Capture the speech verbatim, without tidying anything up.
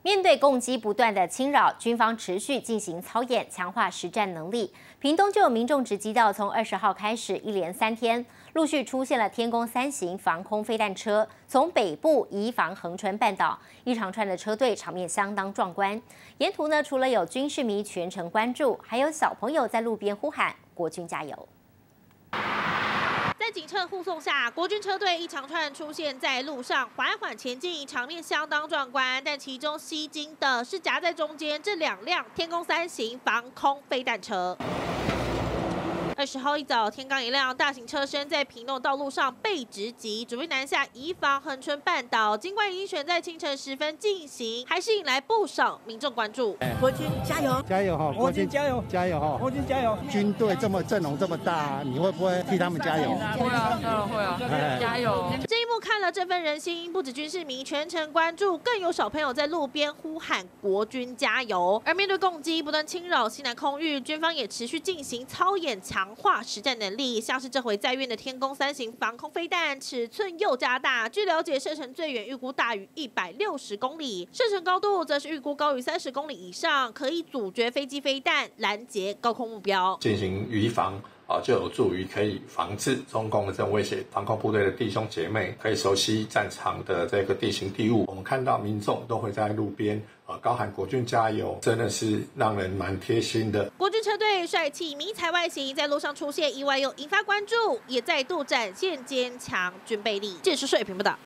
面对攻击不断的侵扰，军方持续进行操演，强化实战能力。屏东就有民众直击到，从二十号开始，一连三天陆续出现了天宫三型防空飞弹车，从北部移防恒春半岛，一长串的车队，场面相当壮观。沿途呢，除了有军事迷全程关注，还有小朋友在路边呼喊“国军加油”。 在警车护送下，国军车队一长串出现在路上，缓缓前进，场面相当壮观。但其中吸睛的是夹在中间这两辆天宫三型防空飞弹车。 二十号一早，天刚一亮，大型车身在屏东道路上被直击，准备南下移防恒春半岛。尽管已经选在清晨时分进行，还是引来不少民众关注。 国军加油， 加油哈！ 国军加油， 加油哈！ 国军加油！ 军队这么阵容这么大，你会不会替他们加油？ 会啊，当然会啊，加油！ 这一幕看了振奋人心，不止军事迷全程关注，更有小朋友在路边呼喊“国军加油”。而面对攻击不断侵扰西南空域，军方也持续进行操演强。 强化实战能力，像是这回在运的天宫三型防空飞弹，尺寸又加大。据了解，射程最远预估大于一百六十公里，射程高度则是预估高于三十公里以上，可以阻绝飞机飞弹，拦截高空目标， 进行移防。 啊，就有助于可以防治中共的这种威胁，防空部队的弟兄姐妹可以熟悉战场的这个地形地物。我们看到民众都会在路边啊高喊“国军加油”，真的是让人蛮贴心的。 国军车队帅气迷彩外形在路上出现，意外又引发关注，也再度展现坚强军备力。这是水平报道。